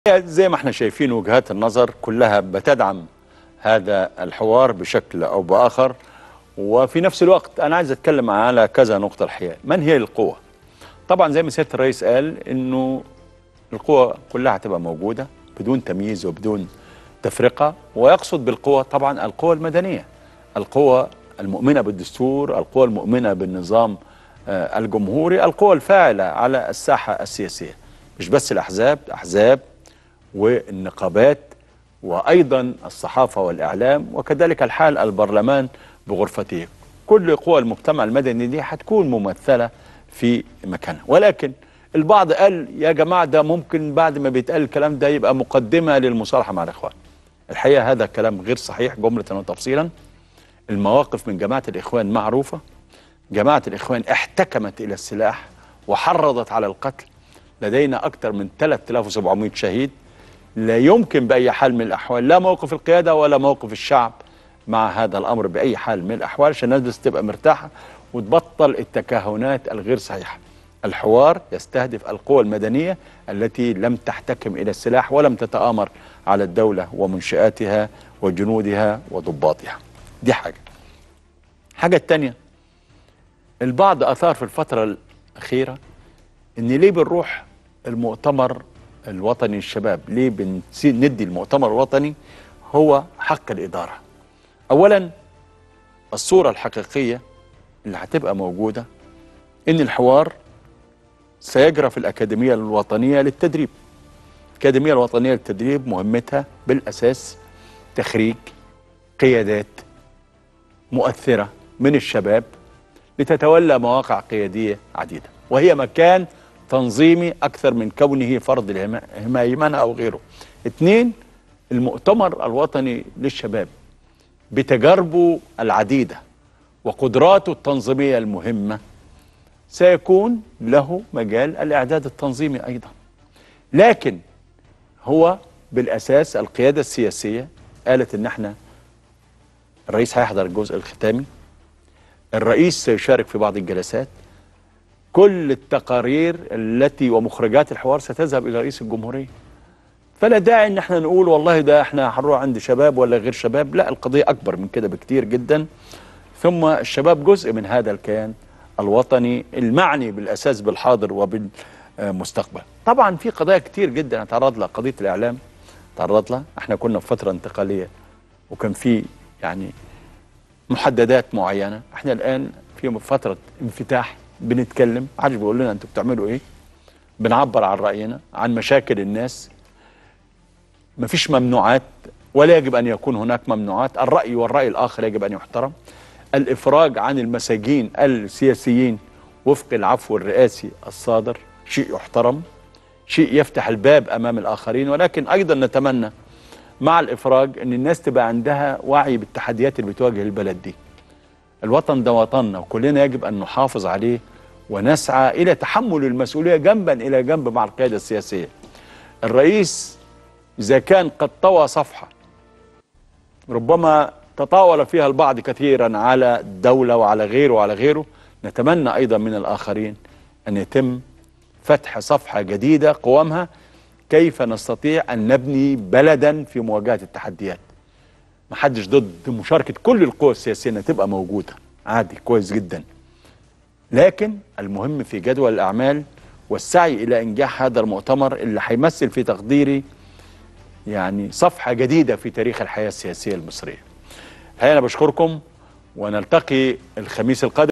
زي ما احنا شايفين وجهات النظر كلها بتدعم هذا الحوار بشكل او باخر. وفي نفس الوقت انا عايز اتكلم على كذا نقطة الحقيقة. من هي القوة؟ طبعا زي ما سيادة الرئيس قال انه القوة كلها هتبقى موجودة بدون تمييز وبدون تفرقة، ويقصد بالقوة طبعا القوة المدنية، القوة المؤمنة بالدستور، القوة المؤمنة بالنظام الجمهوري، القوة الفاعلة على الساحة السياسية، مش بس الأحزاب والنقابات، وأيضا الصحافة والإعلام، وكذلك الحال البرلمان بغرفته. كل قوى المجتمع المدني دي هتكون ممثلة في مكانها. ولكن البعض قال يا جماعة ده ممكن بعد ما بيتقال الكلام ده يبقى مقدمة للمصالحة مع الإخوان. الحقيقة هذا كلام غير صحيح جملة وتفصيلا. المواقف من جماعة الإخوان معروفة. جماعة الإخوان احتكمت إلى السلاح وحرضت على القتل. لدينا أكثر من 3700 شهيد. لا يمكن بأي حال من الأحوال لا موقف القيادة ولا موقف الشعب مع هذا الأمر بأي حال من الأحوال، عشان الناس بس تبقى مرتاحة وتبطل التكهنات الغير صحيحة. الحوار يستهدف القوى المدنية التي لم تحتكم إلى السلاح ولم تتآمر على الدولة ومنشآتها وجنودها وضباطها. دي حاجة التانية، البعض أثار في الفترة الأخيرة إن ليه بنروح المؤتمر الوطني للشباب، ليه ندي المؤتمر الوطني هو حق الإدارة. أولا الصورة الحقيقية اللي هتبقى موجودة إن الحوار سيجرى في الأكاديمية الوطنية للتدريب. الأكاديمية الوطنية للتدريب مهمتها بالأساس تخريج قيادات مؤثرة من الشباب لتتولى مواقع قيادية عديدة، وهي مكان تنظيمي أكثر من كونه فرض الهيمنة أو غيره. اثنين، المؤتمر الوطني للشباب بتجاربه العديدة وقدراته التنظيمية المهمة سيكون له مجال الإعداد التنظيمي أيضا. لكن هو بالأساس القيادة السياسية قالت إن احنا الرئيس هيحضر الجزء الختامي، الرئيس سيشارك في بعض الجلسات، كل التقارير التي ومخرجات الحوار ستذهب إلى رئيس الجمهورية. فلا داعي ان احنا نقول والله ده احنا هنروح عند شباب ولا غير شباب. لا، القضية أكبر من كده بكتير جدا. ثم الشباب جزء من هذا الكيان الوطني المعني بالأساس بالحاضر وبالمستقبل. طبعا في قضايا كتير جدا هتعرض لها. قضية الإعلام تعرض لها. احنا كنا في فترة انتقالية وكان في يعني محددات معينة. احنا الآن في فترة انفتاح، بنتكلم، محدش بيقول لنا انتوا بتعملوا ايه، بنعبر عن رأينا عن مشاكل الناس. مفيش ممنوعات ولا يجب أن يكون هناك ممنوعات. الرأي والرأي الآخر يجب أن يحترم. الإفراج عن المساجين السياسيين وفق العفو الرئاسي الصادر شيء يحترم، شيء يفتح الباب أمام الآخرين. ولكن أيضا نتمنى مع الإفراج أن الناس تبقى عندها وعي بالتحديات اللي بتواجه البلد دي. الوطن ده وطننا وكلنا يجب أن نحافظ عليه ونسعى إلى تحمل المسؤولية جنبا إلى جنب مع القيادة السياسية. الرئيس إذا كان قد طوى صفحة ربما تطاول فيها البعض كثيرا على الدولة وعلى غيره وعلى غيره، نتمنى أيضا من الآخرين أن يتم فتح صفحة جديدة قوامها كيف نستطيع أن نبني بلدا في مواجهة التحديات. محدش ضد مشاركة كل القوى السياسية أنها تبقى موجودة، عادي كويس جدا. لكن المهم في جدول الأعمال والسعي إلى إنجاح هذا المؤتمر اللي هيمثل في تقديري يعني صفحة جديدة في تاريخ الحياة السياسية المصرية. الحقيقة أنا بشكركم ونلتقي الخميس القادم.